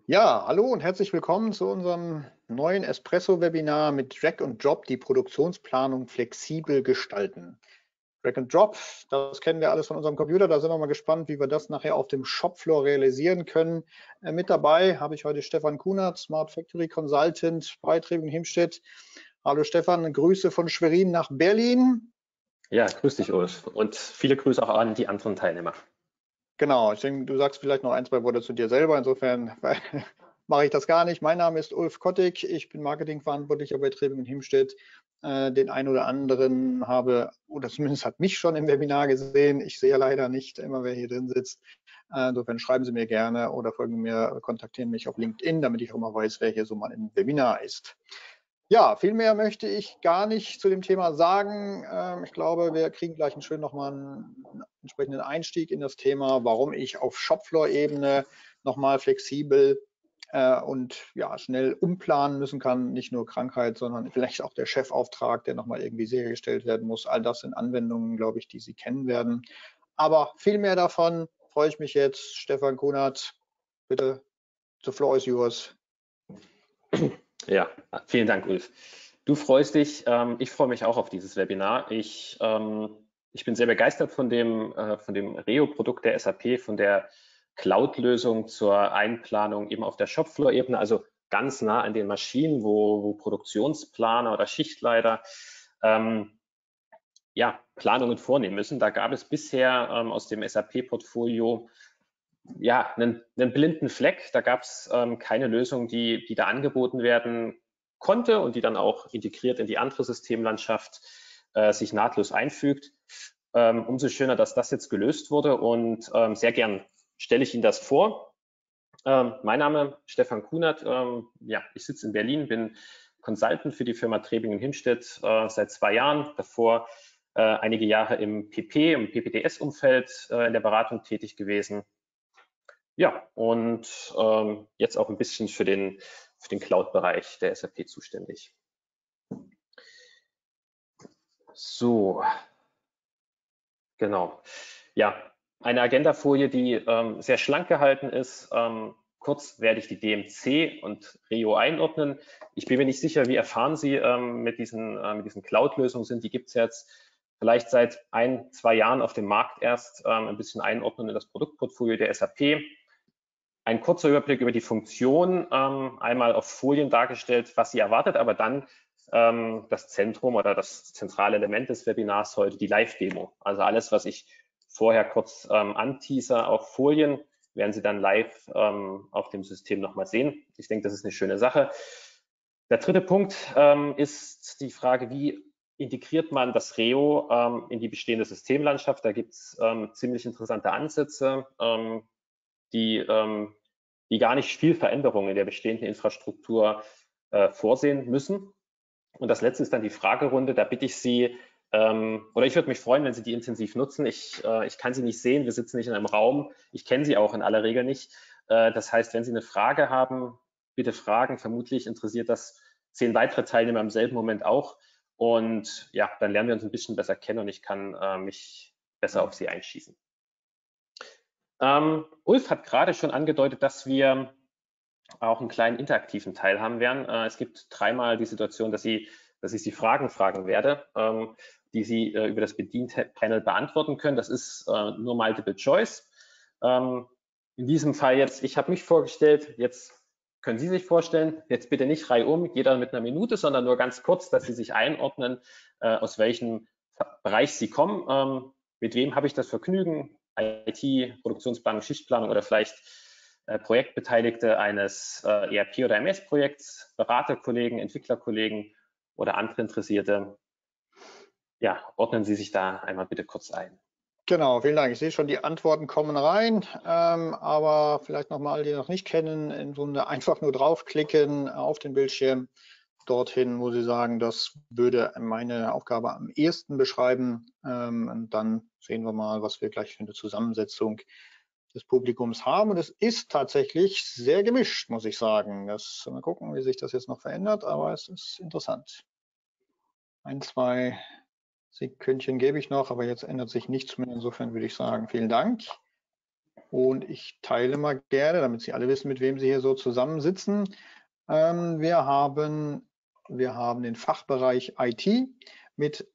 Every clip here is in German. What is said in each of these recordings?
Ja, hallo und herzlich willkommen zu unserem neuen Espresso-Webinar mit Drag and Drop, die Produktionsplanung flexibel gestalten. Drag and Drop, das kennen wir alles von unserem Computer, da sind wir mal gespannt, wie wir das nachher auf dem Shopfloor realisieren können. Mit dabei habe ich heute Stefan Kunert, Smart Factory Consultant bei Trebing Himstedt. Hallo Stefan, Grüße von Schwerin nach Berlin. Ja, grüß dich, Ulf. Und viele Grüße auch an die anderen Teilnehmer. Genau, ich denke, du sagst vielleicht noch ein, zwei Worte zu dir selber. Insofern mache ich das gar nicht. Mein Name ist Ulf Kottig. Ich bin Marketingverantwortlicher bei Trebing Himstedt. Den einen oder anderen habe, oder zumindest hat mich schon im Webinar gesehen. Ich sehe leider nicht immer, wer hier drin sitzt. Insofern schreiben Sie mir gerne oder folgen mir, kontaktieren mich auf LinkedIn, damit ich auch mal weiß, wer hier so mal im Webinar ist. Ja, viel mehr möchte ich gar nicht zu dem Thema sagen. Ich glaube, wir kriegen gleich einen schönen nochmal einen entsprechenden Einstieg in das Thema, warum ich auf Shopfloor-Ebene nochmal flexibel und ja, schnell umplanen müssen kann. Nicht nur Krankheit, sondern vielleicht auch der Chefauftrag, der nochmal irgendwie sichergestellt werden muss. All das sind Anwendungen, glaube ich, die Sie kennen werden. Aber viel mehr davon freue ich mich jetzt. Stefan Kunert, bitte, the floor is yours. Ja, vielen Dank, Ulf. Du freust dich, ich freue mich auch auf dieses Webinar. Ich bin sehr begeistert von dem Reo-Produkt der SAP, von der Cloud-Lösung zur Einplanung eben auf der Shopfloor-Ebene, also ganz nah an den Maschinen, wo Produktionsplaner oder Schichtleiter ja, Planungen vornehmen müssen. Da gab es bisher aus dem SAP-Portfolio ja, einen blinden Fleck. Da gab es keine Lösung, die da angeboten werden konnte und die dann auch integriert in die andere Systemlandschaft sich nahtlos einfügt. Umso schöner, dass das jetzt gelöst wurde und sehr gern stelle ich Ihnen das vor. Mein Name ist Stefan Kunert. Ja, ich sitze in Berlin, bin Consultant für die Firma Trebing Himstedt seit 2 Jahren. Davor einige Jahre im PPDS-Umfeld in der Beratung tätig gewesen. Ja, und jetzt auch ein bisschen für den Cloud-Bereich der SAP zuständig. So, genau. Ja, eine Agendafolie, die sehr schlank gehalten ist. Kurz werde ich die DMC und Reo einordnen. Ich bin mir nicht sicher, wie erfahren Sie mit diesen Cloud-Lösungen sind. Die gibt es jetzt vielleicht seit 1, 2 Jahren auf dem Markt erst. Ein bisschen einordnen in das Produktportfolio der SAP. Ein kurzer Überblick über die Funktion, einmal auf Folien dargestellt, was Sie erwartet, aber dann das Zentrum oder das zentrale Element des Webinars heute, die Live-Demo. Also alles, was ich vorher kurz anteaser auf Folien, werden Sie dann live auf dem System nochmal sehen. Ich denke, das ist eine schöne Sache. Der dritte Punkt ist die Frage, wie integriert man das Reo in die bestehende Systemlandschaft? Da gibt es ziemlich interessante Ansätze, die gar nicht viel Veränderungen in der bestehenden Infrastruktur vorsehen müssen. Und das letzte ist dann die Fragerunde. Da bitte ich Sie, oder ich würde mich freuen, wenn Sie die intensiv nutzen. Ich kann Sie nicht sehen, wir sitzen nicht in einem Raum. Ich kenne Sie auch in aller Regel nicht. Das heißt, wenn Sie eine Frage haben, bitte fragen. Vermutlich interessiert das 10 weitere Teilnehmer im selben Moment auch. Und ja, dann lernen wir uns ein bisschen besser kennen und ich kann mich besser auf Sie einschießen. Ulf hat gerade schon angedeutet, dass wir auch einen kleinen interaktiven Teil haben werden. Es gibt 3-mal die Situation, dass ich Sie Fragen fragen werde, die Sie über das Bedienpanel beantworten können. Das ist nur Multiple Choice. In diesem Fall jetzt, ich habe mich vorgestellt, jetzt können Sie sich vorstellen, jetzt bitte nicht reihum, jeder mit einer Minute, sondern nur ganz kurz, dass Sie sich einordnen, aus welchem Bereich Sie kommen. Mit wem habe ich das Vergnügen? IT, Produktionsplanung, Schichtplanung oder vielleicht Projektbeteiligte eines ERP- oder MS-Projekts, Beraterkollegen, Entwicklerkollegen oder andere Interessierte. Ja, ordnen Sie sich da einmal bitte kurz ein. Genau, vielen Dank. Ich sehe schon, die Antworten kommen rein, aber vielleicht nochmal, die noch nicht kennen, im Grunde einfach nur draufklicken auf den Bildschirm, dorthin, wo Sie sagen, das würde meine Aufgabe am ehesten beschreiben. Und dann sehen wir mal, was wir gleich für eine Zusammensetzung des Publikums haben. Und es ist tatsächlich sehr gemischt, muss ich sagen. Mal gucken, wie sich das jetzt noch verändert, aber es ist interessant. 1, 2 Sekündchen gebe ich noch, aber jetzt ändert sich nichts mehr. Insofern würde ich sagen, vielen Dank. Und ich teile mal gerne, damit Sie alle wissen, mit wem Sie hier so zusammensitzen. Wir haben den Fachbereich IT mit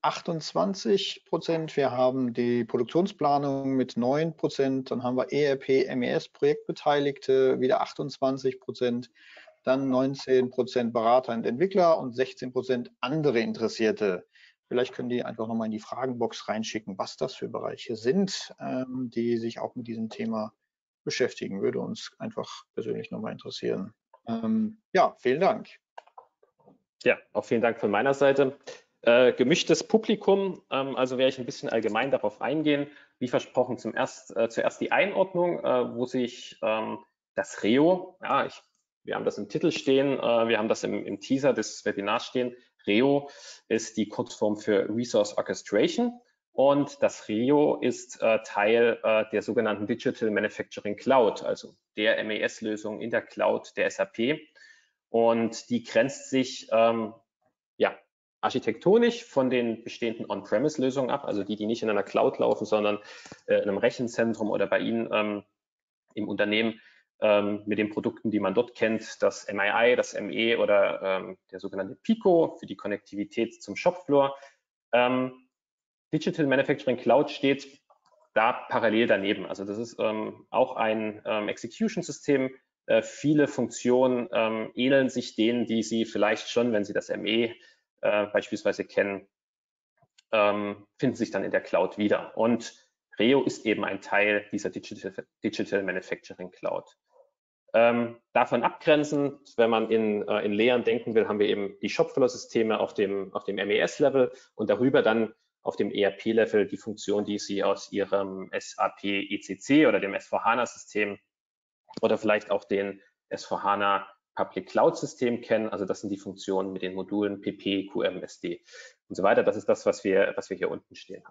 28%. Wir haben die Produktionsplanung mit 9%. Dann haben wir ERP, MES Projektbeteiligte, wieder 28%. Dann 19% Berater und Entwickler und 16% andere Interessierte. Vielleicht können die einfach nochmal in die Fragenbox reinschicken, was das für Bereiche sind, die sich auch mit diesem Thema beschäftigen. Würde uns einfach persönlich nochmal interessieren. Ja, vielen Dank. Ja, auch vielen Dank von meiner Seite. Gemischtes Publikum, also werde ich ein bisschen allgemein darauf eingehen. Wie versprochen, zuerst die Einordnung, wo sich das REO, ja, wir haben das im Titel stehen, wir haben das im Teaser des Webinars stehen. REO ist die Kurzform für Resource Orchestration und das REO ist Teil der sogenannten Digital Manufacturing Cloud, also der MES-Lösung in der Cloud der SAP. Und die grenzt sich ja, architektonisch von den bestehenden On-Premise-Lösungen ab, also die nicht in einer Cloud laufen, sondern in einem Rechenzentrum oder bei Ihnen im Unternehmen mit den Produkten, die man dort kennt, das MII, das ME oder der sogenannte Pico für die Konnektivität zum Shopfloor. Digital Manufacturing Cloud steht da parallel daneben. Also das ist auch ein Execution-System. Viele Funktionen ähneln sich denen, die Sie vielleicht schon, wenn Sie das ME beispielsweise kennen, finden sich dann in der Cloud wieder. Und REO ist eben ein Teil dieser Digital Manufacturing Cloud. Davon abgrenzend, wenn man in Layern denken will, haben wir eben die Shopfloor-Systeme auf dem MES-Level und darüber dann auf dem ERP-Level die Funktion, die Sie aus Ihrem SAP ECC oder dem S4HANA-System oder vielleicht auch den S4HANA Public Cloud System kennen. Also das sind die Funktionen mit den Modulen PP, QM, SD und so weiter. Das ist das, was wir hier unten stehen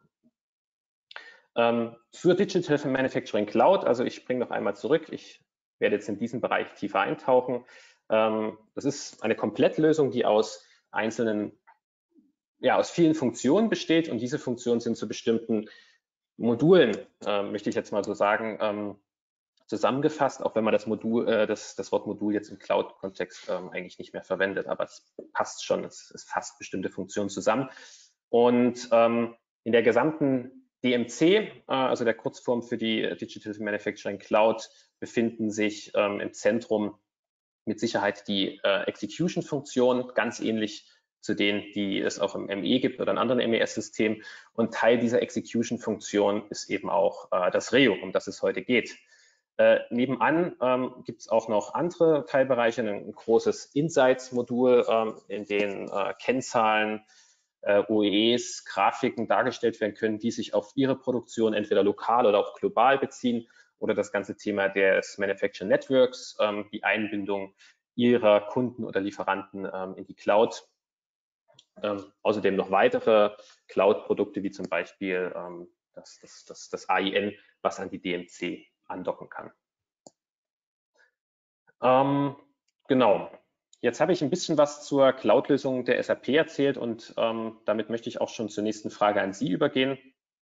haben. Zur Digital Manufacturing Cloud, also ich springe noch einmal zurück. Ich werde jetzt in diesen Bereich tiefer eintauchen. Das ist eine Komplettlösung, die aus vielen Funktionen besteht und diese Funktionen sind zu bestimmten Modulen, möchte ich jetzt mal so sagen, zusammengefasst, auch wenn man das Wort Modul jetzt im Cloud-Kontext eigentlich nicht mehr verwendet, aber es passt schon, es fasst bestimmte Funktionen zusammen. Und in der gesamten DMC, also der Kurzform für die Digital Manufacturing Cloud, befinden sich im Zentrum mit Sicherheit die Execution-Funktionen, ganz ähnlich zu denen, die es auch im ME gibt oder in anderen MES-Systemen. Und Teil dieser Execution-Funktion ist eben auch das REO, um das es heute geht. Nebenan gibt es auch noch andere Teilbereiche, ein großes Insights-Modul, in dem Kennzahlen, OEEs, Grafiken dargestellt werden können, die sich auf Ihre Produktion entweder lokal oder auch global beziehen oder das ganze Thema des Manufacturing Networks, die Einbindung Ihrer Kunden oder Lieferanten in die Cloud. Außerdem noch weitere Cloud-Produkte wie zum Beispiel das AIN, was an die DMC andocken kann. Genau. Jetzt habe ich ein bisschen was zur Cloud-Lösung der SAP erzählt und damit möchte ich auch schon zur nächsten Frage an Sie übergehen.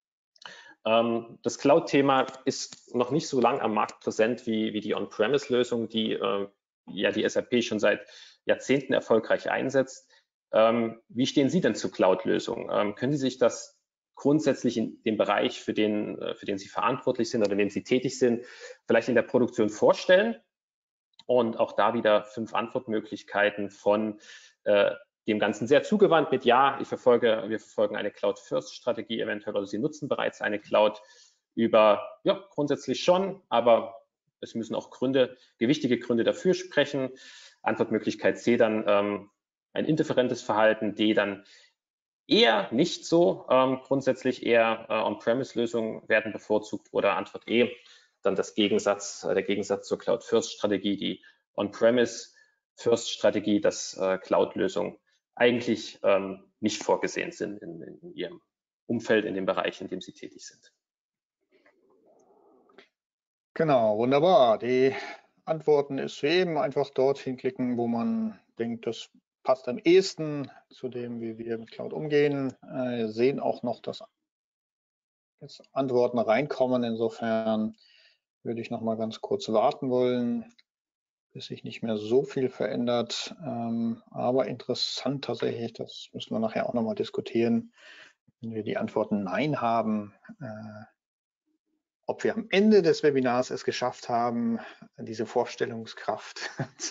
Das Cloud-Thema ist noch nicht so lang am Markt präsent wie die On-Premise-Lösung, die die SAP schon seit Jahrzehnten erfolgreich einsetzt. Wie stehen Sie denn zu Cloud-Lösungen? Können Sie sich das grundsätzlich in dem Bereich, für den Sie verantwortlich sind oder in dem Sie tätig sind, vielleicht in der Produktion vorstellen? Und auch da wieder 5 Antwortmöglichkeiten von dem Ganzen sehr zugewandt mit wir verfolgen eine Cloud-First-Strategie eventuell oder Sie nutzen bereits eine Cloud über, grundsätzlich schon, aber es müssen auch gewichtige Gründe dafür sprechen. Antwortmöglichkeit C dann ein indifferentes Verhalten, D dann eher nicht so, grundsätzlich eher On-Premise-Lösungen werden bevorzugt oder Antwort E, dann der Gegensatz zur Cloud-First-Strategie, die On-Premise-First-Strategie, dass Cloud-Lösungen eigentlich nicht vorgesehen sind in Ihrem Umfeld, in dem Bereich, in dem Sie tätig sind. Genau, wunderbar. Die Antworten ist eben einfach dorthin klicken, wo man denkt, das passt am ehesten zu dem, wie wir mit Cloud umgehen. Wir sehen auch noch, dass jetzt Antworten reinkommen. Insofern würde ich noch mal ganz kurz warten wollen, bis sich nicht mehr so viel verändert. Aber interessant tatsächlich, das müssen wir nachher auch noch mal diskutieren, wenn wir die Antworten Nein haben, ob wir am Ende des Webinars es geschafft haben, diese Vorstellungskraft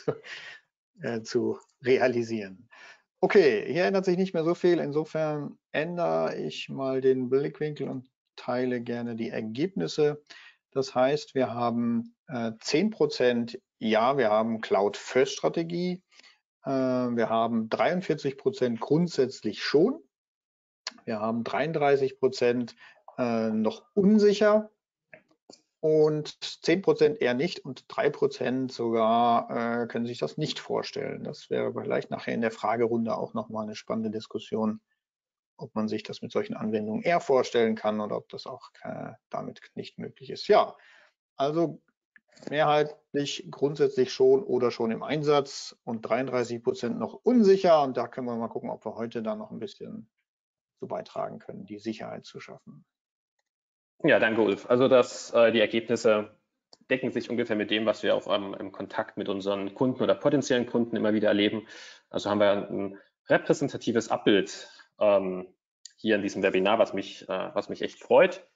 zu realisieren. Okay, hier ändert sich nicht mehr so viel. Insofern ändere ich mal den Blickwinkel und teile gerne die Ergebnisse. Das heißt, wir haben 10% ja, wir haben Cloud-First-Strategie. Wir haben 43% grundsätzlich schon. Wir haben 33% noch unsicher und 10% eher nicht und 3% sogar können sich das nicht vorstellen. Das wäre vielleicht nachher in der Fragerunde auch nochmal eine spannende Diskussion, ob man sich das mit solchen Anwendungen eher vorstellen kann oder ob das auch damit nicht möglich ist. Ja, also mehrheitlich grundsätzlich schon oder schon im Einsatz und 33% noch unsicher. Und da können wir mal gucken, ob wir heute da noch ein bisschen zu beitragen können, die Sicherheit zu schaffen. Ja, danke, Ulf. Also die Ergebnisse decken sich ungefähr mit dem, was wir auch im Kontakt mit unseren Kunden oder potenziellen Kunden immer wieder erleben. Also haben wir ein repräsentatives Abbild hier in diesem Webinar, was mich echt freut.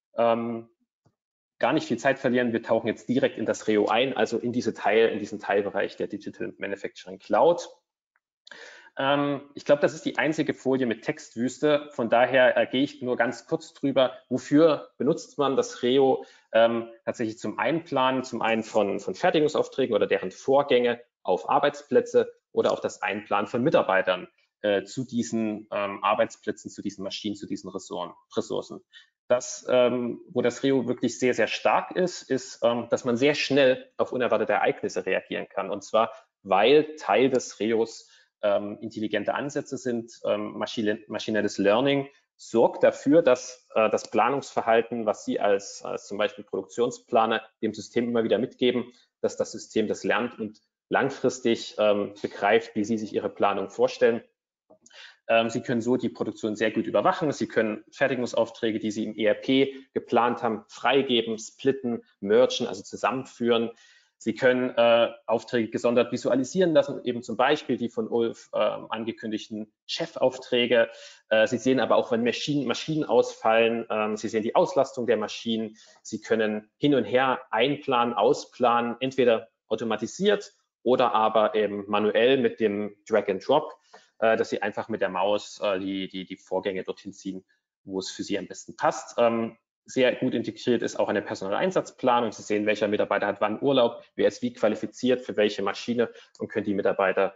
Gar nicht viel Zeit verlieren. Wir tauchen jetzt direkt in das Reo ein, also in diesen Teilbereich der Digital Manufacturing Cloud. Ich glaube, das ist die einzige Folie mit Textwüste. Von daher gehe ich nur ganz kurz drüber, wofür benutzt man das Reo tatsächlich zum Einplanen, zum einen von Fertigungsaufträgen oder deren Vorgänge auf Arbeitsplätze oder auch das Einplanen von Mitarbeitern zu diesen Arbeitsplätzen, zu diesen Maschinen, zu diesen Ressourcen. Wo das Reo wirklich sehr, sehr stark ist, dass man sehr schnell auf unerwartete Ereignisse reagieren kann. Und zwar, weil Teil des Reos intelligente Ansätze sind. Maschinelles Learning sorgt dafür, dass das Planungsverhalten, was Sie als zum Beispiel Produktionsplaner dem System immer wieder mitgeben, dass das System das lernt und langfristig begreift, wie Sie sich Ihre Planung vorstellen. Sie können so die Produktion sehr gut überwachen. Sie können Fertigungsaufträge, die Sie im ERP geplant haben, freigeben, splitten, mergen, also zusammenführen. Sie können Aufträge gesondert visualisieren lassen, eben zum Beispiel die von Ulf angekündigten Chefaufträge. Sie sehen aber auch, wenn Maschinen ausfallen. Sie sehen die Auslastung der Maschinen. Sie können hin und her einplanen, ausplanen, entweder automatisiert oder aber eben manuell mit dem Drag and Drop, dass Sie einfach mit der Maus die Vorgänge dorthin ziehen, wo es für Sie am besten passt. Sehr gut integriert ist auch eine Personaleinsatzplanung. Sie sehen, welcher Mitarbeiter hat wann Urlaub, wer ist wie qualifiziert für welche Maschine und können die Mitarbeiter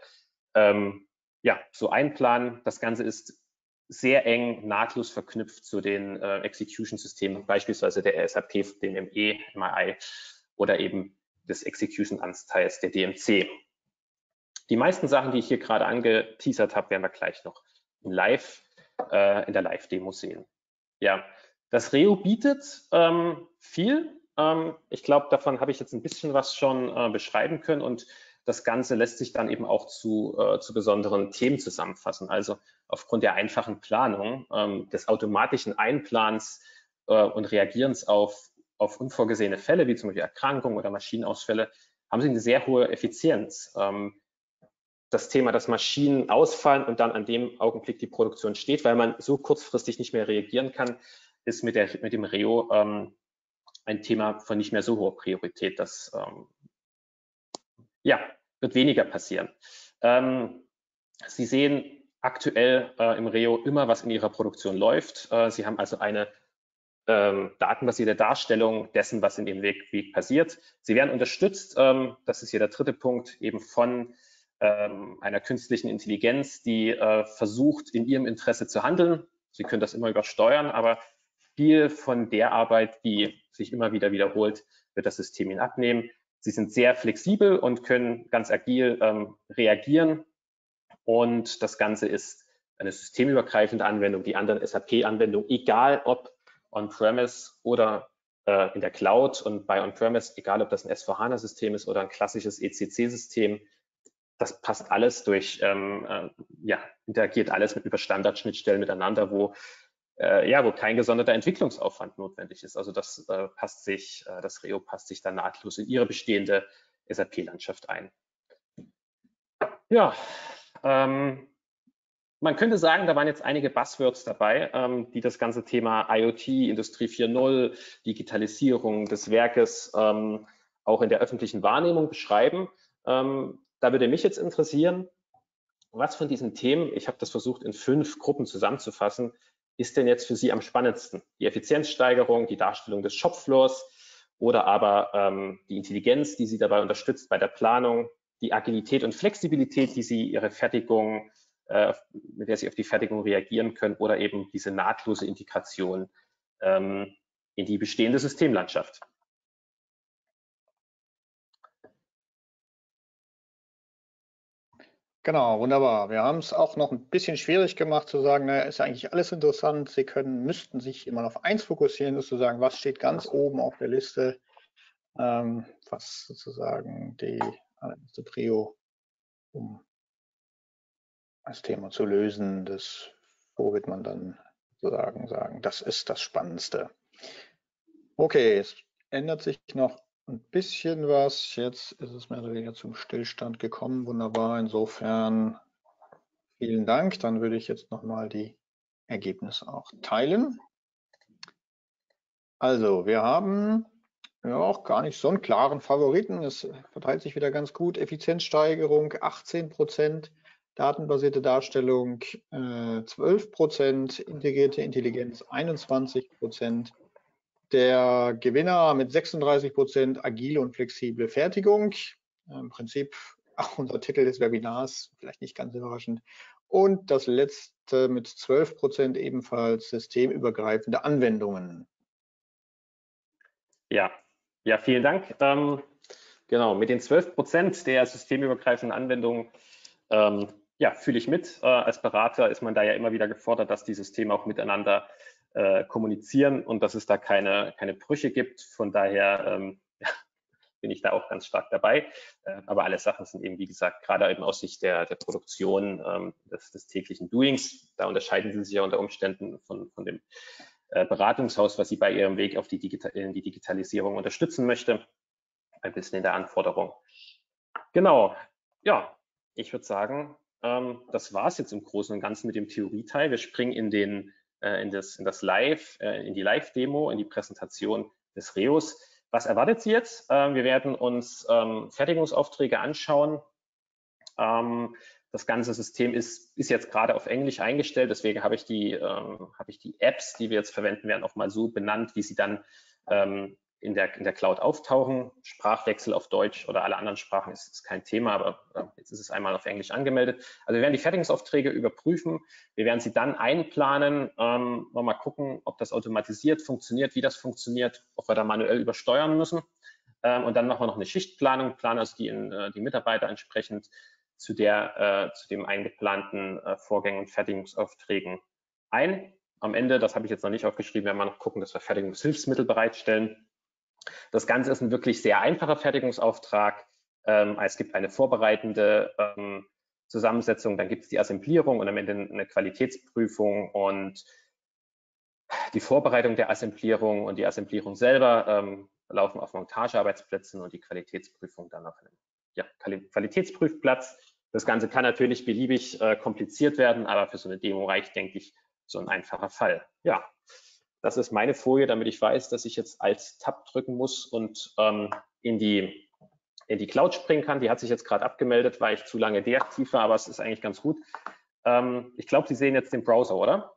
so einplanen. Das Ganze ist sehr eng nahtlos verknüpft zu den Execution-Systemen, beispielsweise der SAP, dem ME, MI oder eben des Execution-Anteils der DMC. Die meisten Sachen, die ich hier gerade angeteasert habe, werden wir gleich noch in der Live-Demo sehen. Ja, das Reo bietet viel. Ich glaube, davon habe ich jetzt ein bisschen was schon beschreiben können und das Ganze lässt sich dann eben auch zu besonderen Themen zusammenfassen. Also aufgrund der einfachen Planung, des automatischen Einplans und Reagierens auf unvorgesehene Fälle, wie zum Beispiel Erkrankungen oder Maschinenausfälle, haben Sie eine sehr hohe Effizienz. Das Thema, dass Maschinen ausfallen und dann an dem Augenblick die Produktion steht, weil man so kurzfristig nicht mehr reagieren kann, ist mit dem Reo ein Thema von nicht mehr so hoher Priorität. Das wird weniger passieren. Sie sehen aktuell im Reo immer, was in Ihrer Produktion läuft. Sie haben also eine datenbasierte Darstellung dessen, was in Ihrem Weg passiert. Sie werden unterstützt, das ist hier der dritte Punkt, eben von einer künstlichen Intelligenz, die versucht, in Ihrem Interesse zu handeln. Sie können das immer übersteuern, aber viel von der Arbeit, die sich immer wieder wiederholt, wird das System Ihnen abnehmen. Sie sind sehr flexibel und können ganz agil reagieren. Und das Ganze ist eine systemübergreifende Anwendung, die anderen SAP-Anwendungen, egal ob On-Premise oder in der Cloud und bei On-Premise, egal ob das ein S4HANA-System ist oder ein klassisches ECC-System, das passt alles interagiert alles über Standardschnittstellen miteinander, wo ja, wo kein gesonderter Entwicklungsaufwand notwendig ist. Also das das Reo passt sich dann nahtlos in Ihre bestehende SAP-Landschaft ein. Ja, man könnte sagen, da waren jetzt einige Buzzwords dabei, die das ganze Thema IoT, Industrie 4.0, Digitalisierung des Werkes auch in der öffentlichen Wahrnehmung beschreiben. Da würde mich jetzt interessieren, was von diesen Themen, ich habe das versucht in 5 Gruppen zusammenzufassen, ist denn jetzt für Sie am spannendsten? Die Effizienzsteigerung, die Darstellung des Shopfloors oder aber die Intelligenz, die Sie dabei unterstützt bei der Planung, die Agilität und Flexibilität, die Sie Ihre Fertigung, mit der Sie auf die Fertigung reagieren können, oder eben diese nahtlose Integration in die bestehende Systemlandschaft. Genau, wunderbar. Wir haben es auch noch ein bisschen schwierig gemacht zu sagen, naja, ist eigentlich alles interessant. Sie müssten sich immer auf eins fokussieren, sozusagen, was steht ganz oben auf der Liste, was sozusagen die allererste Prio, um das Thema zu lösen. Wo wird man dann sozusagen sagen, das ist das Spannendste. Okay, es ändert sich noch ein bisschen was. Jetzt ist es mehr oder weniger zum Stillstand gekommen. Wunderbar. Insofern vielen Dank. Dann würde ich jetzt nochmal die Ergebnisse auch teilen. Also, wir haben ja auch gar nicht so einen klaren Favoriten. Es verteilt sich wieder ganz gut. Effizienzsteigerung 18%, datenbasierte Darstellung 12%, integrierte Intelligenz 21%. Der Gewinner mit 36% agile und flexible Fertigung. Im Prinzip auch unser Titel des Webinars, vielleicht nicht ganz überraschend. Und das letzte mit 12% ebenfalls systemübergreifende Anwendungen. Ja, ja, vielen Dank. Genau, mit den 12% der systemübergreifenden Anwendungen ja, fühle ich mit. Als Berater ist man da ja immer wieder gefordert, dass die Systeme auch miteinander kommunizieren und dass es da keine Brüche gibt. Von daher ja, bin ich da auch ganz stark dabei. Aber alle Sachen sind eben, wie gesagt, gerade eben aus Sicht der Produktion des täglichen Doings. Da unterscheiden sie sich ja unter Umständen von dem Beratungshaus, was sie bei ihrem Weg auf in die Digitalisierung unterstützen möchte. Ein bisschen in der Anforderung. Genau, ja, ich würde sagen, das war es jetzt im Großen und Ganzen mit dem Theorieteil. Wir springen in die Live-Demo, in die Präsentation des Reos. Was erwartet Sie jetzt? Wir werden uns Fertigungsaufträge anschauen. Das ganze System ist jetzt gerade auf Englisch eingestellt, deswegen habe ich die Apps, die wir jetzt verwenden werden, auch mal so benannt, wie sie dann in der Cloud auftauchen. Sprachwechsel auf Deutsch oder alle anderen Sprachen ist kein Thema, aber jetzt ist es einmal auf Englisch angemeldet. Also wir werden die Fertigungsaufträge überprüfen, wir werden sie dann einplanen, mal gucken, ob das automatisiert funktioniert, wie das funktioniert, ob wir da manuell übersteuern müssen. Und dann machen wir noch eine Schichtplanung, planen also die Mitarbeiter entsprechend zu dem eingeplanten Vorgängen und Fertigungsaufträgen ein. Am Ende, das habe ich jetzt noch nicht aufgeschrieben, werden wir noch gucken, dass wir Fertigungshilfsmittel bereitstellen. Das Ganze ist ein wirklich sehr einfacher Fertigungsauftrag. Es gibt eine vorbereitende Zusammensetzung, dann gibt es die Assemblierung und am Ende eine Qualitätsprüfung, und die Vorbereitung der Assemblierung und die Assemblierung selber laufen auf Montagearbeitsplätzen und die Qualitätsprüfung dann auf einem Qualitätsprüfplatz. Das Ganze kann natürlich beliebig kompliziert werden, aber für so eine Demo reicht, denke ich, so ein einfacher Fall. Ja, das ist meine Folie, damit ich weiß, dass ich jetzt Alt-Tab drücken muss und in die Cloud springen kann. Die hat sich jetzt gerade abgemeldet, weil ich zu lange deaktiv war, aber es ist eigentlich ganz gut. Ich glaube, Sie sehen jetzt den Browser, oder?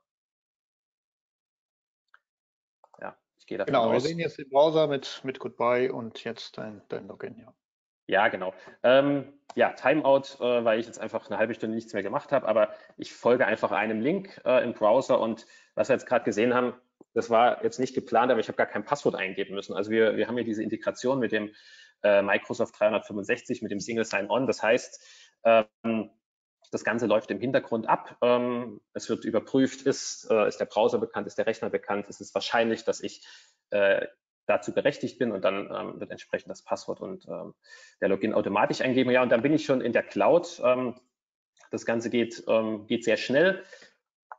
Ja, ich gehe davon aus. Genau, wir sehen jetzt den Browser mit Goodbye und jetzt dein Login, ja. Ja, genau. Ja, Timeout, weil ich jetzt einfach eine halbe Stunde nichts mehr gemacht habe, aber ich folge einfach einem Link im Browser, und was wir jetzt gerade gesehen haben, das war jetzt nicht geplant, aber ich habe gar kein Passwort eingeben müssen. Also wir haben hier diese Integration mit dem Microsoft 365, mit dem Single Sign-On. Das heißt, das Ganze läuft im Hintergrund ab. Es wird überprüft, ist der Browser bekannt, ist der Rechner bekannt, ist es wahrscheinlich, dass ich dazu berechtigt bin, und dann wird entsprechend das Passwort und der Login automatisch eingeben. Ja, und dann bin ich schon in der Cloud. Das Ganze geht sehr schnell.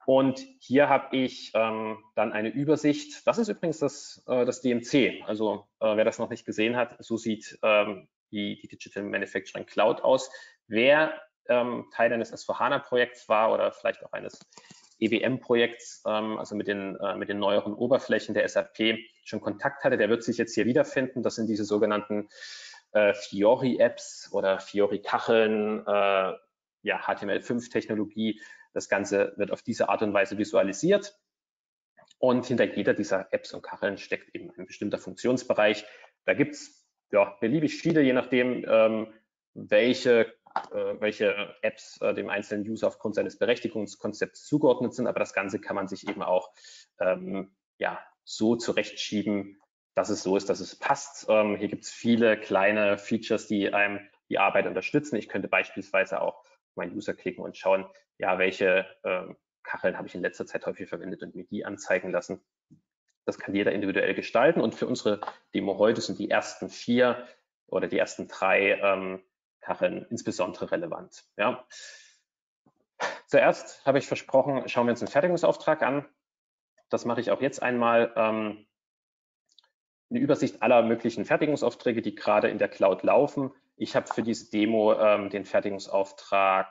Und hier habe ich dann eine Übersicht. Das ist übrigens das DMC. Also wer das noch nicht gesehen hat, so sieht die Digital Manufacturing Cloud aus. Wer Teil eines S4HANA-Projekts war oder vielleicht auch eines EWM-Projekts, also mit den neueren Oberflächen der SAP schon Kontakt hatte, der wird sich jetzt hier wiederfinden. Das sind diese sogenannten Fiori-Apps oder Fiori-Kacheln, ja, HTML5-Technologie. Das Ganze wird auf diese Art und Weise visualisiert. Und hinter jeder dieser Apps und Kacheln steckt eben ein bestimmter Funktionsbereich. Da gibt es ja, beliebig viele, je nachdem, welche Apps dem einzelnen User aufgrund seines Berechtigungskonzepts zugeordnet sind. Aber das Ganze kann man sich eben auch ja, so zurechtschieben, dass es so ist, dass es passt. Hier gibt es viele kleine Features, die einem die Arbeit unterstützen. Ich könnte beispielsweise auch meinen User klicken und schauen, ja, welche Kacheln habe ich in letzter Zeit häufig verwendet und mir die anzeigen lassen. Das kann jeder individuell gestalten. Und für unsere Demo heute sind die ersten 4 oder die ersten 3 Kacheln insbesondere relevant. Ja. Zuerst habe ich versprochen, schauen wir uns einen Fertigungsauftrag an. Das mache ich auch jetzt einmal. Eine Übersicht aller möglichen Fertigungsaufträge, die gerade in der Cloud laufen. Ich habe für diese Demo den Fertigungsauftrag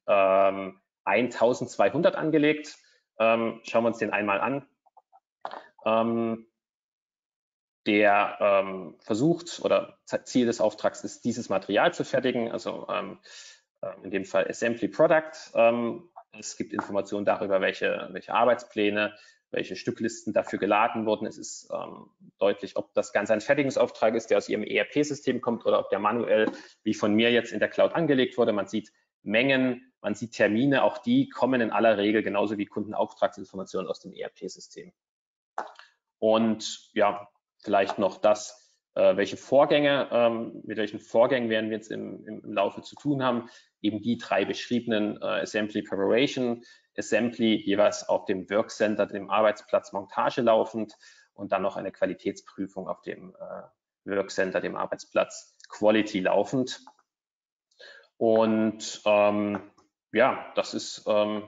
1200 angelegt. Schauen wir uns den einmal an. Der versucht oder Ziel des Auftrags ist, dieses Material zu fertigen, also in dem Fall Assembly Product. Es gibt Informationen darüber, welche Arbeitspläne, welche Stücklisten dafür geladen wurden. Es ist deutlich, ob das Ganze ein Fertigungsauftrag ist, der aus Ihrem ERP-System kommt oder ob der manuell, wie von mir jetzt in der Cloud angelegt wurde. Man sieht Mengen, man sieht Termine, auch die kommen in aller Regel genauso wie Kundenauftragsinformationen aus dem ERP-System. Und ja, vielleicht noch das, welche Vorgänge, mit welchen Vorgängen werden wir jetzt im Laufe zu tun haben. Eben die 3 beschriebenen Assembly Preparation, Assembly jeweils auf dem Workcenter, dem Arbeitsplatz Montage laufend und dann noch eine Qualitätsprüfung auf dem Workcenter, dem Arbeitsplatz Quality laufend. Und ja, das ist so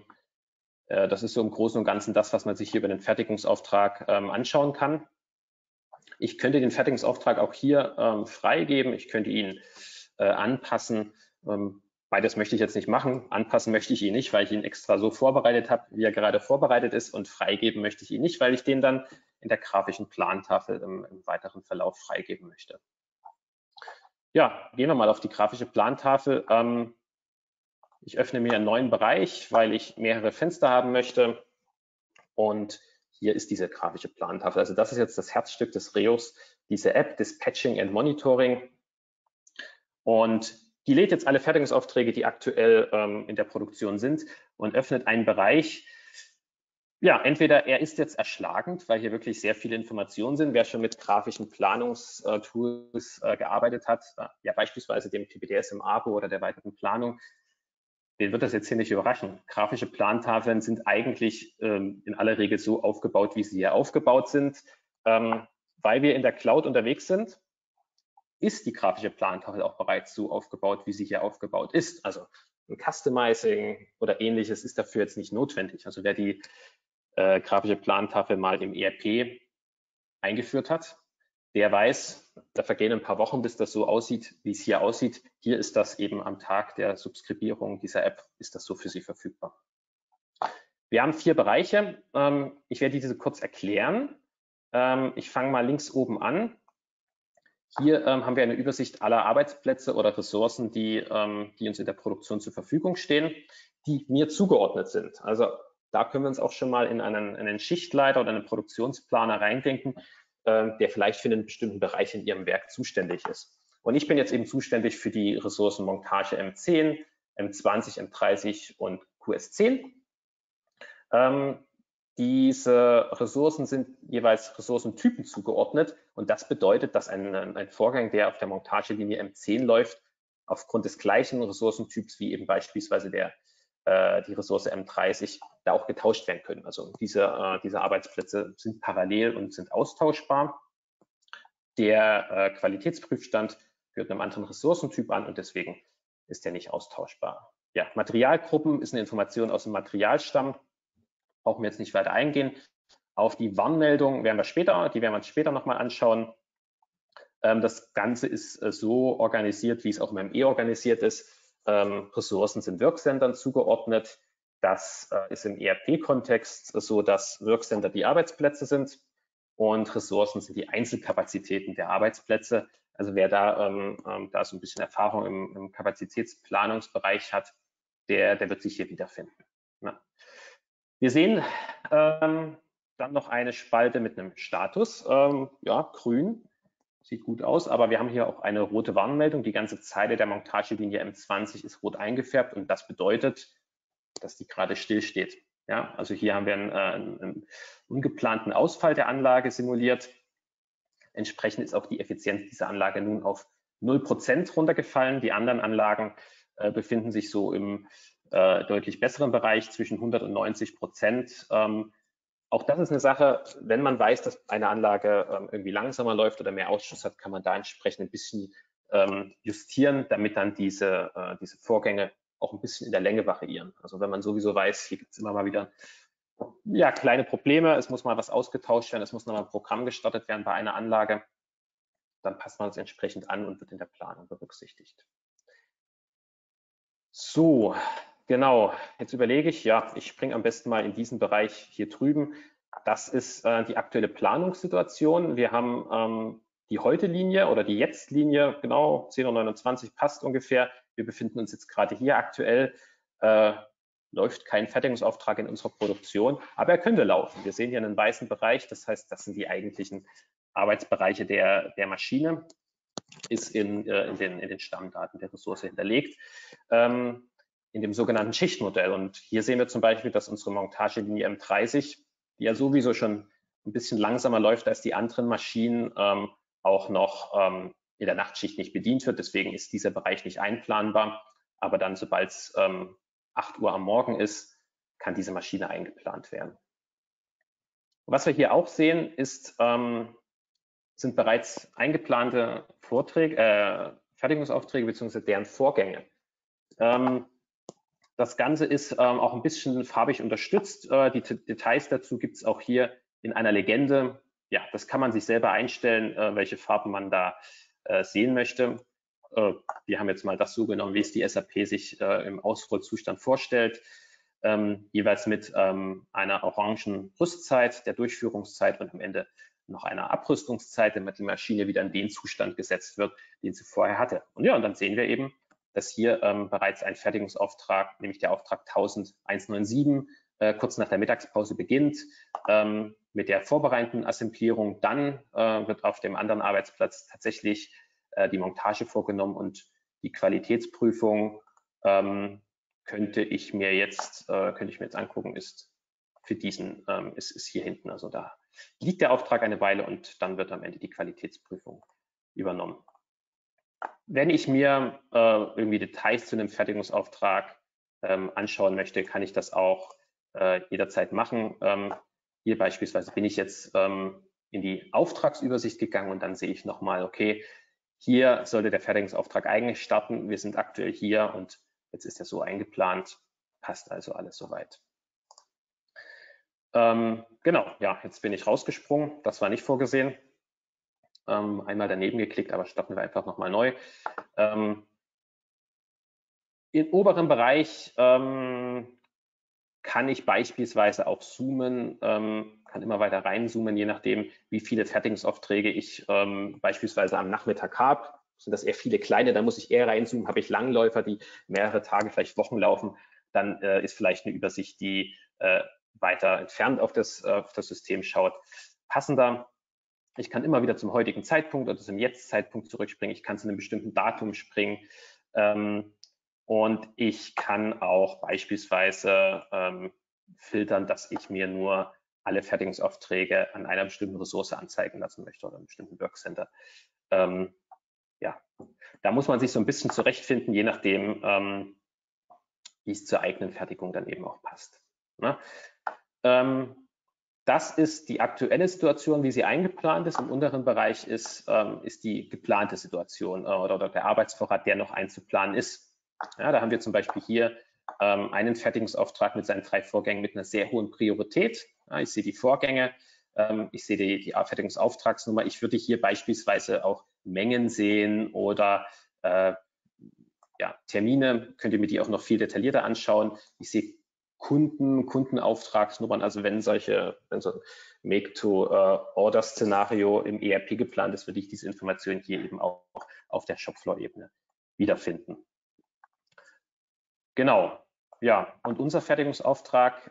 im Großen und Ganzen das, was man sich hier über den Fertigungsauftrag anschauen kann. Ich könnte den Fertigungsauftrag auch hier freigeben. Ich könnte ihn anpassen. Beides möchte ich jetzt nicht machen. Anpassen möchte ich ihn nicht, weil ich ihn extra so vorbereitet habe, wie er gerade vorbereitet ist. Und freigeben möchte ich ihn nicht, weil ich den dann in der grafischen Plantafel im weiteren Verlauf freigeben möchte. Ja, gehen wir mal auf die grafische Plantafel. Ich öffne mir einen neuen Bereich, weil ich mehrere Fenster haben möchte. Und hier ist diese grafische Plantafel. Also das ist jetzt das Herzstück des REOs, diese App, Dispatching and Monitoring. Und die lädt jetzt alle Fertigungsaufträge, die aktuell in der Produktion sind, und öffnet einen Bereich. Ja, entweder er ist jetzt erschlagend, weil hier wirklich sehr viele Informationen sind. Wer schon mit grafischen Planungstools gearbeitet hat, ja beispielsweise dem PPDS im ABO oder der weiteren Planung, den wird das jetzt hier nicht überraschen. Grafische Plantafeln sind eigentlich in aller Regel so aufgebaut, wie sie hier aufgebaut sind. Weil wir in der Cloud unterwegs sind, ist die grafische Plantafel auch bereits so aufgebaut, wie sie hier aufgebaut ist. Also ein Customizing oder ähnliches ist dafür jetzt nicht notwendig. Also wer die grafische Plantafel mal im ERP eingeführt hat, der weiß, da vergehen ein paar Wochen, bis das so aussieht, wie es hier aussieht. Hier ist das eben am Tag der Subskribierung dieser App, ist das so für Sie verfügbar. Wir haben 4 Bereiche. Ich werde diese kurz erklären. Ich fange mal links oben an. Hier haben wir eine Übersicht aller Arbeitsplätze oder Ressourcen, die uns in der Produktion zur Verfügung stehen, die mir zugeordnet sind. Also da können wir uns auch schon mal in einen Schichtleiter oder einen Produktionsplaner reindenken, der vielleicht für einen bestimmten Bereich in Ihrem Werk zuständig ist. Und ich bin jetzt eben zuständig für die Ressourcen Montage M10, M20, M30 und QS10. Diese Ressourcen sind jeweils Ressourcentypen zugeordnet und das bedeutet, dass ein Vorgang, der auf der Montagelinie M10 läuft, aufgrund des gleichen Ressourcentyps wie eben beispielsweise die Ressource M30 da auch getauscht werden können. Also diese Arbeitsplätze sind parallel und sind austauschbar. Der Qualitätsprüfstand gehört einem anderen Ressourcentyp an und deswegen ist der nicht austauschbar. Ja, Materialgruppen ist eine Information aus dem Materialstamm. brauchen wir jetzt nicht weiter eingehen. Auf die Warnmeldung werden wir uns später nochmal anschauen. Das Ganze ist so organisiert, wie es auch im ME organisiert ist. Ressourcen sind Workcentern zugeordnet. Das ist im ERP-Kontext so, dass Workcenter die Arbeitsplätze sind und Ressourcen sind die Einzelkapazitäten der Arbeitsplätze. Also wer da so ein bisschen Erfahrung im Kapazitätsplanungsbereich hat, der wird sich hier wiederfinden. Ja. Wir sehen dann noch eine Spalte mit einem Status, ja, grün, sieht gut aus, aber wir haben hier auch eine rote Warnmeldung. Die ganze Zeile der Montagelinie M20 ist rot eingefärbt und das bedeutet, dass die gerade still steht. Ja, also hier haben wir einen ungeplanten Ausfall der Anlage simuliert. Entsprechend ist auch die Effizienz dieser Anlage nun auf 0% runtergefallen. Die anderen Anlagen befinden sich so im deutlich besseren Bereich zwischen 100 und 90%. Auch das ist eine Sache, wenn man weiß, dass eine Anlage irgendwie langsamer läuft oder mehr Ausschuss hat, kann man da entsprechend ein bisschen justieren, damit dann diese Vorgänge auch ein bisschen in der Länge variieren. Also wenn man sowieso weiß, hier gibt es immer mal wieder ja, kleine Probleme, es muss mal was ausgetauscht werden, es muss nochmal ein Programm gestartet werden bei einer Anlage, dann passt man es entsprechend an und wird in der Planung berücksichtigt. So, genau, jetzt überlege ich, ja, ich springe am besten mal in diesen Bereich hier drüben. Das ist die aktuelle Planungssituation. Wir haben die Heute-Linie oder die Jetzt-Linie, genau, 10:29 Uhr passt ungefähr. Wir befinden uns jetzt gerade hier aktuell, läuft kein Fertigungsauftrag in unserer Produktion, aber er könnte laufen. Wir sehen hier einen weißen Bereich, das heißt, das sind die eigentlichen Arbeitsbereiche der Maschine, ist in den Stammdaten der Ressource hinterlegt, in dem sogenannten Schichtmodell. Und hier sehen wir zum Beispiel, dass unsere Montagelinie M30, die ja sowieso schon ein bisschen langsamer läuft als die anderen Maschinen, auch noch in der Nachtschicht nicht bedient wird. Deswegen ist dieser Bereich nicht einplanbar. Aber dann, sobald es 8 Uhr am Morgen ist, kann diese Maschine eingeplant werden. Was wir hier auch sehen, sind bereits eingeplante Fertigungsaufträge bzw. deren Vorgänge. Das Ganze ist auch ein bisschen farbig unterstützt. Die Details dazu gibt es auch hier in einer Legende. Ja, das kann man sich selber einstellen, welche Farben man da sehen möchte. Wir haben jetzt mal das so genommen, wie es die SAP sich im Ausrollzustand vorstellt. Jeweils mit einer orangen Rüstzeit, der Durchführungszeit und am Ende noch einer Abrüstungszeit, damit die Maschine wieder in den Zustand gesetzt wird, den sie vorher hatte. Und ja, und dann sehen wir eben, dass hier bereits ein Fertigungsauftrag, nämlich der Auftrag 1197, kurz nach der Mittagspause beginnt, mit der vorbereitenden Assemblierung. Dann wird auf dem anderen Arbeitsplatz tatsächlich die Montage vorgenommen und die Qualitätsprüfung könnte ich mir jetzt angucken, ist für diesen, ist hier hinten. Also da liegt der Auftrag eine Weile und dann wird am Ende die Qualitätsprüfung übernommen. Wenn ich mir irgendwie Details zu einem Fertigungsauftrag anschauen möchte, kann ich das auch jederzeit machen. Hier beispielsweise bin ich jetzt in die Auftragsübersicht gegangen und dann sehe ich nochmal, okay, hier sollte der Fertigungsauftrag eigentlich starten. Wir sind aktuell hier und jetzt ist er so eingeplant, passt also alles soweit. Genau, ja, jetzt bin ich rausgesprungen, das war nicht vorgesehen. Einmal daneben geklickt, aber starten wir einfach nochmal neu. Im oberen Bereich kann ich beispielsweise auch zoomen, kann immer weiter reinzoomen, je nachdem, wie viele Fertigungsaufträge ich beispielsweise am Nachmittag habe. Sind das eher viele kleine, dann muss ich eher reinzoomen. Habe ich Langläufer, die mehrere Tage, vielleicht Wochen laufen, dann ist vielleicht eine Übersicht, die weiter entfernt auf das System schaut, passender. Ich kann immer wieder zum heutigen Zeitpunkt oder zum Jetzt-Zeitpunkt zurückspringen. Ich kann zu einem bestimmten Datum springen. Und ich kann auch beispielsweise filtern, dass ich mir nur alle Fertigungsaufträge an einer bestimmten Ressource anzeigen lassen möchte oder einem bestimmten Workcenter. Ja, da muss man sich so ein bisschen zurechtfinden, je nachdem, wie es zur eigenen Fertigung dann eben auch passt. Ne? Das ist die aktuelle Situation, wie sie eingeplant ist. Im unteren Bereich ist die geplante Situation oder der Arbeitsvorrat, der noch einzuplanen ist. Ja, da haben wir zum Beispiel hier einen Fertigungsauftrag mit seinen 3 Vorgängen mit einer sehr hohen Priorität. Ja, ich sehe die Vorgänge, ich sehe die Fertigungsauftragsnummer. Ich würde hier beispielsweise auch Mengen sehen oder ja, Termine, könnt ihr mir die auch noch viel detaillierter anschauen. Ich sehe Kundenauftragsnummern, also wenn so ein Make-to-Order-Szenario im ERP geplant ist, würde ich diese Informationen hier eben auch auf der Shopfloor-Ebene wiederfinden. Genau, ja, und unser Fertigungsauftrag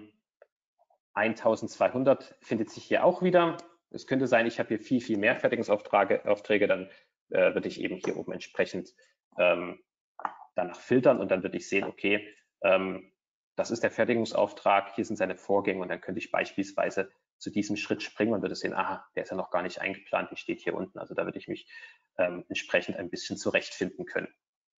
1200 findet sich hier auch wieder. Es könnte sein, ich habe hier viel mehr Fertigungsaufträge, dann würde ich eben hier oben entsprechend danach filtern und dann würde ich sehen, okay, das ist der Fertigungsauftrag, hier sind seine Vorgänge und dann könnte ich beispielsweise zu diesem Schritt springen und würde sehen, aha, der ist ja noch gar nicht eingeplant, die steht hier unten. Also da würde ich mich entsprechend ein bisschen zurechtfinden können.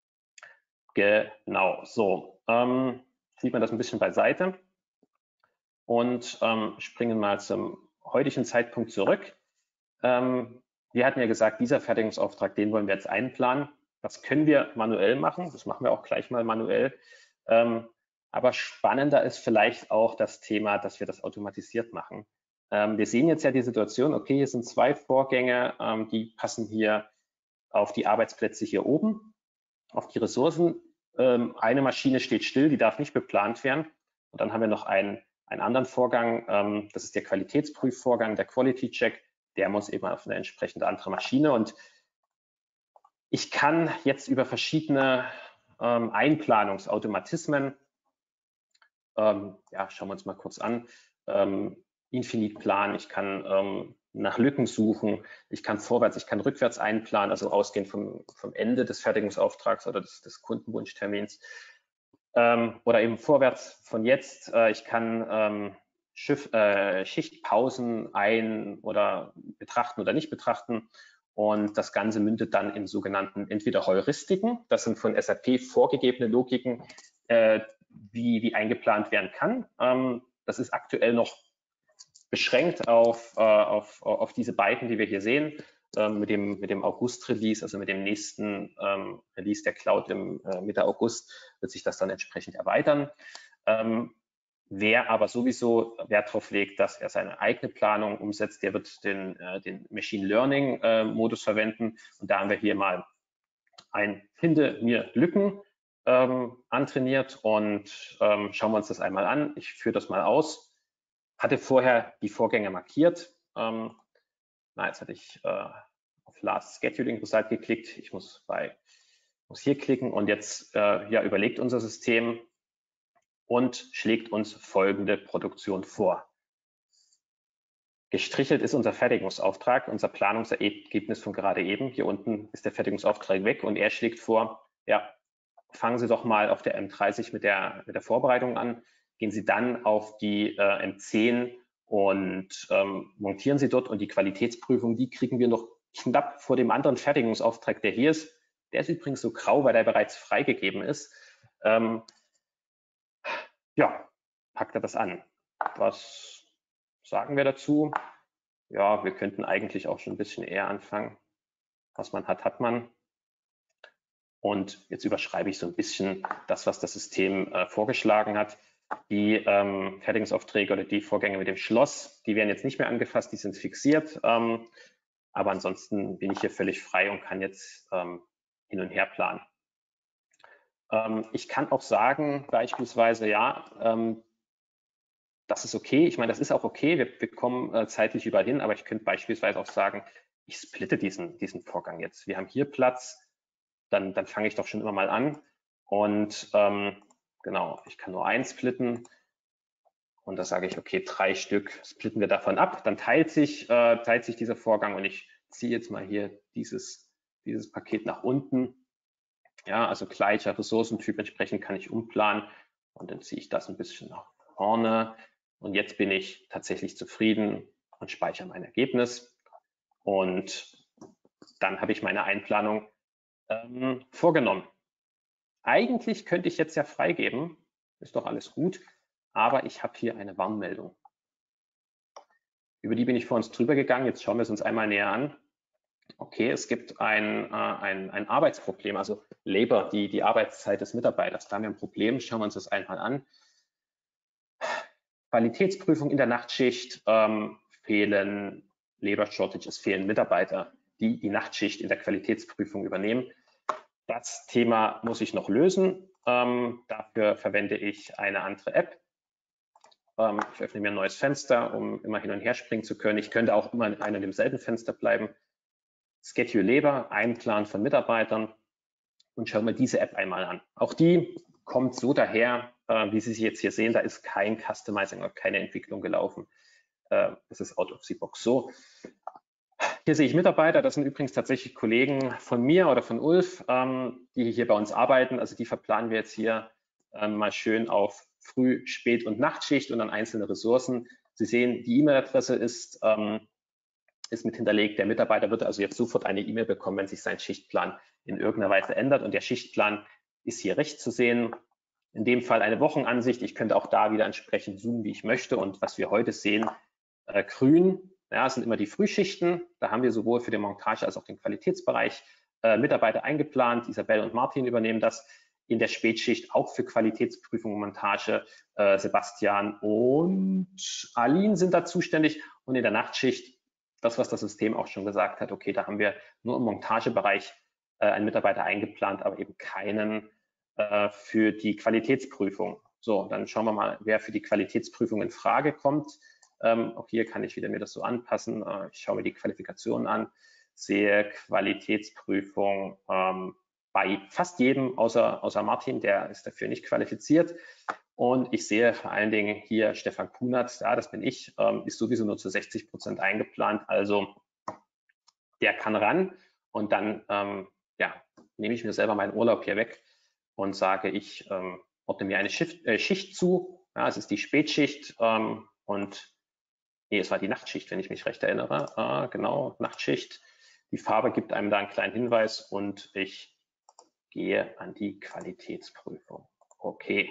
Genau, so sieht man das ein bisschen beiseite und springen mal zum heutigen Zeitpunkt zurück. Wir hatten ja gesagt, dieser Fertigungsauftrag, den wollen wir jetzt einplanen. Das können wir manuell machen, das machen wir auch gleich mal manuell. Aber spannender ist vielleicht auch das Thema, dass wir das automatisiert machen. Wir sehen jetzt ja die Situation, okay, hier sind 2 Vorgänge, die passen hier auf die Arbeitsplätze hier oben, auf die Ressourcen. Eine Maschine steht still, die darf nicht beplant werden. Und dann haben wir noch einen anderen Vorgang, das ist der Qualitätsprüfvorgang, der Quality Check, der muss eben auf eine entsprechende andere Maschine. Und ich kann jetzt über verschiedene Einplanungsautomatismen, ja, schauen wir uns mal kurz an, Infinite Plan, ich kann nach Lücken suchen, ich kann vorwärts, ich kann rückwärts einplanen, also ausgehend vom Ende des Fertigungsauftrags oder des Kundenwunschtermins oder eben vorwärts von jetzt. Ich kann Schichtpausen oder betrachten oder nicht betrachten und das Ganze mündet dann in sogenannten entweder Heuristiken, das sind von SAP vorgegebene Logiken, wie eingeplant werden kann. Das ist aktuell noch beschränkt auf diese beiden, die wir hier sehen, mit dem August-Release, also mit dem nächsten Release der Cloud Mitte August, wird sich das dann entsprechend erweitern. Wer aber sowieso Wert darauf legt, dass er seine eigene Planung umsetzt, der wird den Machine Learning Modus verwenden. Und da haben wir hier mal ein Finde mir Lücken antrainiert und schauen wir uns das einmal an. Ich führe das mal aus. Hatte vorher die Vorgänge markiert. Jetzt hatte ich auf Last Scheduling Result geklickt. Ich muss hier klicken und jetzt ja, überlegt unser System und schlägt uns folgende Produktion vor. Gestrichelt ist unser Fertigungsauftrag, unser Planungsergebnis von gerade eben. Hier unten ist der Fertigungsauftrag weg und er schlägt vor, ja, fangen Sie doch mal auf der M30 mit der Vorbereitung an. Gehen Sie dann auf die M10 und montieren Sie dort und die Qualitätsprüfung, die kriegen wir noch knapp vor dem anderen Fertigungsauftrag, der hier ist. Der ist übrigens so grau, weil der bereits freigegeben ist. Ja, packt er das an. Was sagen wir dazu? Ja, wir könnten eigentlich auch schon ein bisschen eher anfangen. Was man hat, hat man. Und jetzt überschreibe ich so ein bisschen das, was das System vorgeschlagen hat. Die Fertigungsaufträge oder die Vorgänge mit dem Schloss, die werden jetzt nicht mehr angefasst, die sind fixiert. Aber ansonsten bin ich hier völlig frei und kann jetzt hin und her planen. Ich kann auch sagen, beispielsweise, ja, das ist okay. Ich meine, das ist auch okay. Wir kommen zeitlich überall hin, aber ich könnte beispielsweise auch sagen, ich splitte diesen Vorgang jetzt. Wir haben hier Platz, dann fange ich doch schon immer mal an. Und genau, ich kann nur einen splitten. Und da sage ich, okay, 3 Stück splitten wir davon ab. Dann teilt sich dieser Vorgang und ich ziehe jetzt mal hier dieses Paket nach unten. Ja, also gleicher Ressourcentyp, entsprechend kann ich umplanen und dann ziehe ich das ein bisschen nach vorne. Und jetzt bin ich tatsächlich zufrieden und speichere mein Ergebnis. Und dann habe ich meine Einplanung vorgenommen. Eigentlich könnte ich jetzt ja freigeben, ist doch alles gut, aber ich habe hier eine Warnmeldung. Über die bin ich vor uns drüber gegangen, jetzt schauen wir es uns einmal näher an. okay, es gibt ein Arbeitsproblem, also Labor, die Arbeitszeit des Mitarbeiters. Da haben wir ein Problem, schauen wir uns das einmal an. Qualitätsprüfung in der Nachtschicht, fehlen Labor Shortage, es fehlen Mitarbeiter, die die Nachtschicht in der Qualitätsprüfung übernehmen. Das Thema muss ich noch lösen. Dafür verwende ich eine andere App. Ich öffne mir ein neues Fenster, um immer hin und her springen zu können. Ich könnte auch immer in einem und demselben Fenster bleiben. Schedule Labor, Einplan von Mitarbeitern, und schauen wir diese App einmal an. Auch die kommt so daher, wie Sie jetzt hier sehen, da ist kein Customizing, keine Entwicklung gelaufen. Das ist out of the box so. Hier sehe ich Mitarbeiter, das sind übrigens tatsächlich Kollegen von mir oder von Ulf, die hier bei uns arbeiten. Also die verplanen wir jetzt hier mal schön auf Früh-, Spät- und Nachtschicht und dann einzelne Ressourcen. Sie sehen, die E-Mail-Adresse ist mit hinterlegt. Der Mitarbeiter wird also jetzt sofort eine E-Mail bekommen, wenn sich sein Schichtplan in irgendeiner Weise ändert. Und der Schichtplan ist hier rechts zu sehen. In dem Fall eine Wochenansicht. Ich könnte auch da wieder entsprechend zoomen, wie ich möchte. Und was wir heute sehen, grün, ja, sind immer die Frühschichten. Da haben wir sowohl für den Montage als auch den Qualitätsbereich Mitarbeiter eingeplant. Isabel und Martin übernehmen das. In der Spätschicht auch für Qualitätsprüfung und Montage Sebastian und Aline sind da zuständig. Und in der Nachtschicht, das, was das System auch schon gesagt hat, okay, da haben wir nur im Montagebereich einen Mitarbeiter eingeplant, aber eben keinen für die Qualitätsprüfung. So, dann schauen wir mal, wer für die Qualitätsprüfung in Frage kommt. Auch hier kann ich wieder mir das so anpassen. Ich schaue mir die Qualifikationen an, sehe Qualitätsprüfung bei fast jedem, außer Martin, der ist dafür nicht qualifiziert. Und ich sehe vor allen Dingen hier Stefan Kunert, ja, das bin ich, ist sowieso nur zu 60% eingeplant. Also der kann ran und dann ja, nehme ich mir selber meinen Urlaub hier weg und sage, ich ordne mir eine Schicht zu. Ja, es ist die Spätschicht und nee, es war die Nachtschicht, wenn ich mich recht erinnere. Genau, Nachtschicht. Die Farbe gibt einem da einen kleinen Hinweis und ich gehe an die Qualitätsprüfung. Okay.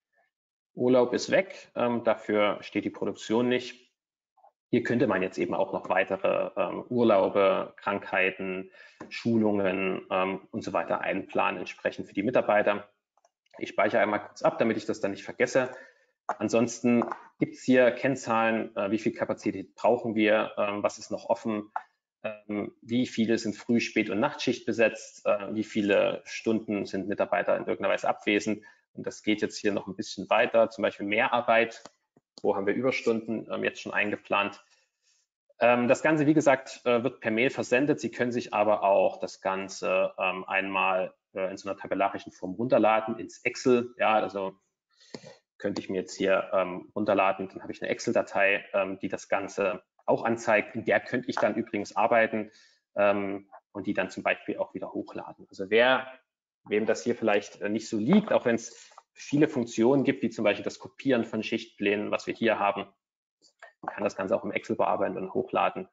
Urlaub ist weg, dafür steht die Produktion nicht. Hier könnte man jetzt eben auch noch weitere Urlaube, Krankheiten, Schulungen und so weiter einplanen, entsprechend für die Mitarbeiter. Ich speichere einmal kurz ab, damit ich das dann nicht vergesse. Ansonsten gibt es hier Kennzahlen, wie viel Kapazität brauchen wir, was ist noch offen, wie viele sind Früh-, Spät- und Nachtschicht besetzt, wie viele Stunden sind Mitarbeiter in irgendeiner Weise abwesend. Und das geht jetzt hier noch ein bisschen weiter, zum Beispiel Mehrarbeit. Wo haben wir Überstunden jetzt schon eingeplant? Das Ganze, wie gesagt, wird per Mail versendet. Sie können sich aber auch das Ganze einmal in so einer tabellarischen Form runterladen ins Excel. Ja, also könnte ich mir jetzt hier runterladen, dann habe ich eine Excel-Datei, die das Ganze auch anzeigt. In der könnte ich dann übrigens arbeiten und die dann zum Beispiel auch wieder hochladen. Also wem das hier vielleicht nicht so liegt, auch wenn es viele Funktionen gibt, wie zum Beispiel das Kopieren von Schichtplänen, was wir hier haben, kann das Ganze auch im Excel bearbeiten und hochladen.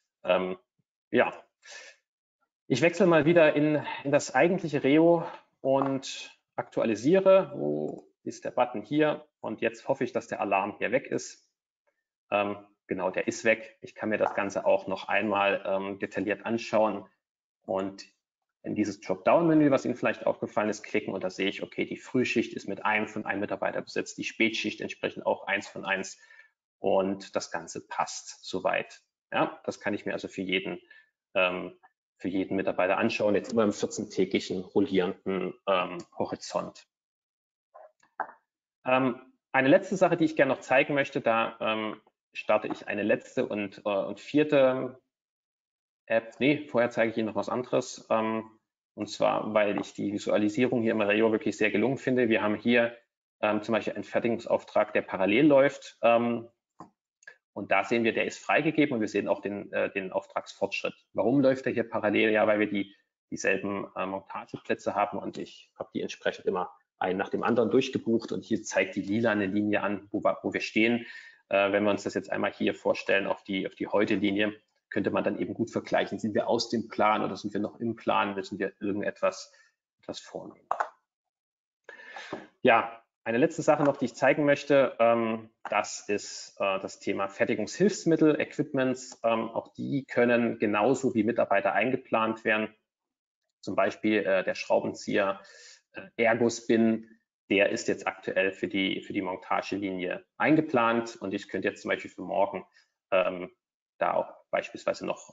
Ja, ich wechsle mal wieder in das eigentliche Reo und aktualisiere. Wo ist der Button hier? Und jetzt hoffe ich, dass der Alarm hier weg ist. Genau, der ist weg. Ich kann mir das Ganze auch noch einmal detailliert anschauen und in dieses Dropdown-Menü, was Ihnen vielleicht aufgefallen ist, klicken und da sehe ich, okay, die Frühschicht ist mit einem von einem Mitarbeiter besetzt, die Spätschicht entsprechend auch 1 von 1 und das Ganze passt soweit. Ja, das kann ich mir also für jeden Mitarbeiter anschauen, jetzt immer im 14-tägigen rollierenden Horizont. Eine letzte Sache, die ich gerne noch zeigen möchte, da starte ich eine letzte und vierte App. Nee, vorher zeige ich Ihnen noch was anderes. Und zwar, weil ich die Visualisierung hier im Reo wirklich sehr gelungen finde. Wir haben hier zum Beispiel einen Fertigungsauftrag, der parallel läuft. Und da sehen wir, der ist freigegeben und wir sehen auch den Auftragsfortschritt. Warum läuft der hier parallel? Ja, weil wir dieselben Montageplätze haben und ich habe die entsprechend immer einen nach dem anderen durchgebucht und hier zeigt die lilane Linie an, wo wir stehen. Wenn wir uns das jetzt einmal hier vorstellen auf die Heute-Linie, könnte man dann eben gut vergleichen. Sind wir aus dem Plan oder sind wir noch im Plan? Müssen wir irgendetwas vornehmen? Ja, Eine letzte Sache noch, die ich zeigen möchte, das ist das Thema Fertigungshilfsmittel, Equipments. Auch die können genauso wie Mitarbeiter eingeplant werden. Zum Beispiel der Schraubenzieher Ergospin, der ist jetzt aktuell für die Montagelinie eingeplant und ich könnte jetzt zum Beispiel für morgen da auch beispielsweise noch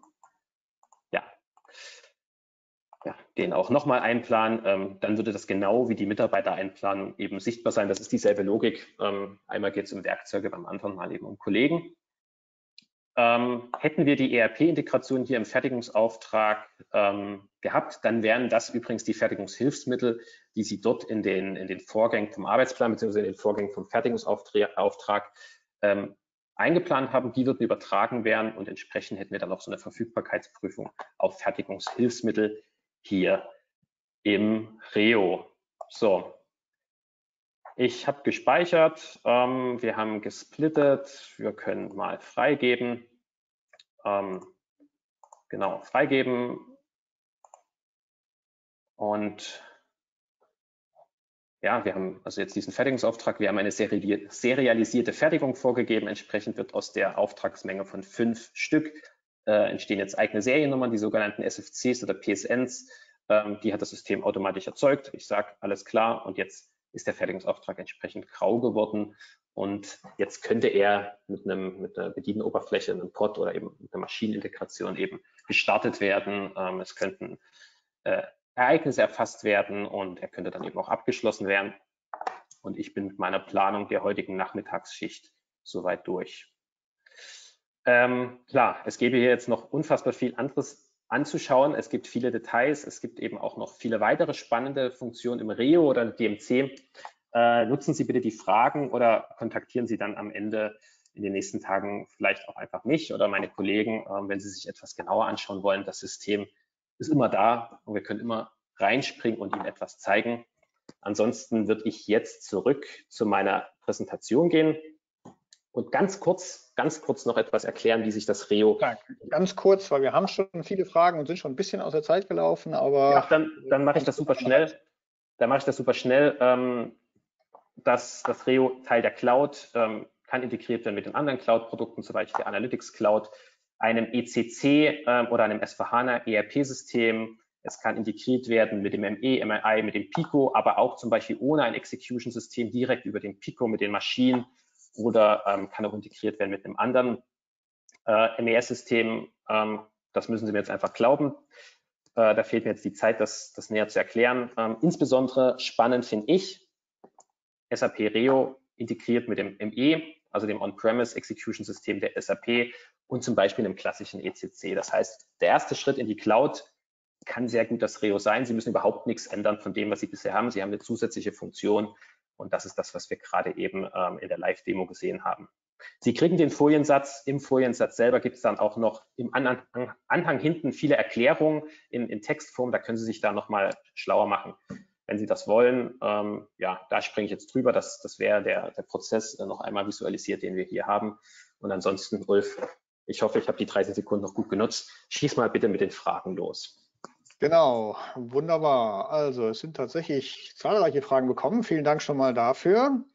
den auch nochmal einplanen, dann würde das genau wie die Mitarbeitereinplanung eben sichtbar sein. Das ist dieselbe Logik. Einmal geht es um Werkzeuge, beim anderen Mal eben um Kollegen. Hätten wir die ERP-Integration hier im Fertigungsauftrag gehabt, dann wären das übrigens die Fertigungshilfsmittel, die Sie dort in den Vorgängen vom Arbeitsplan bzw. in den Vorgängen vom Fertigungsauftrag eingeplant haben. Die würden übertragen werden und entsprechend hätten wir dann auch so eine Verfügbarkeitsprüfung auf Fertigungshilfsmittel hier im Reo. So, ich habe gespeichert, wir haben gesplittet, wir können mal freigeben. Genau, freigeben. Und ja, wir haben also jetzt diesen Fertigungsauftrag, wir haben eine serialisierte Fertigung vorgegeben. Entsprechend wird aus der Auftragsmenge von 5 Stück entstehen jetzt eigene Seriennummern, die sogenannten SFCs oder PSNs. Die hat das System automatisch erzeugt. Ich sage, alles klar, und jetzt ist der Fertigungsauftrag entsprechend grau geworden. Und jetzt könnte er mit einer Bedienoberfläche, einem Pod oder eben mit einer Maschinenintegration eben gestartet werden. Es könnten Ereignisse erfasst werden und er könnte dann eben auch abgeschlossen werden. Und ich bin mit meiner Planung der heutigen Nachmittagsschicht soweit durch. Klar, es gäbe hier jetzt noch unfassbar viel anderes anzuschauen. Es gibt viele Details. Es gibt eben auch noch viele weitere spannende Funktionen im Reo oder DMC. Nutzen Sie bitte die Fragen oder kontaktieren Sie dann am Ende in den nächsten Tagen vielleicht auch einfach mich oder meine Kollegen, wenn Sie sich etwas genauer anschauen wollen. Das System ist immer da und wir können immer reinspringen und Ihnen etwas zeigen. Ansonsten würde ich jetzt zurück zu meiner Präsentation gehen und ganz kurz noch etwas erklären, wie sich das Reo... Ja, ganz kurz, weil wir haben schon viele Fragen und sind schon ein bisschen aus der Zeit gelaufen, aber... Ja, dann mache ich das super schnell. Das Reo Teil der Cloud, kann integriert werden mit den anderen Cloud-Produkten, zum Beispiel der Analytics Cloud, einem ECC oder einem S/4HANA ERP-System. Es kann integriert werden mit dem ME, MRI, mit dem Pico, aber auch zum Beispiel ohne ein Execution-System direkt über den Pico mit den Maschinen oder kann auch integriert werden mit einem anderen MES-System. Das müssen Sie mir jetzt einfach glauben. Da fehlt mir jetzt die Zeit, das näher zu erklären. Insbesondere spannend finde ich SAP Reo integriert mit dem ME, also dem On-Premise Execution System der SAP und zum Beispiel einem klassischen ECC. Das heißt, der erste Schritt in die Cloud kann sehr gut das Reo sein. Sie müssen überhaupt nichts ändern von dem, was Sie bisher haben. Sie haben eine zusätzliche Funktion und das ist das, was wir gerade eben in der Live-Demo gesehen haben. Sie kriegen den Foliensatz. Im Foliensatz selber gibt es dann auch noch im Anhang hinten viele Erklärungen in Textform. Da können Sie sich da nochmal schlauer machen, wenn Sie das wollen. Ja, da springe ich jetzt drüber. Das wäre der Prozess noch einmal visualisiert, den wir hier haben. Und ansonsten, Ulf, ich hoffe, ich habe die 30 Sekunden noch gut genutzt. Schieß mal bitte mit den Fragen los. Genau, wunderbar. Also es sind tatsächlich zahlreiche Fragen gekommen. Vielen Dank schon mal dafür.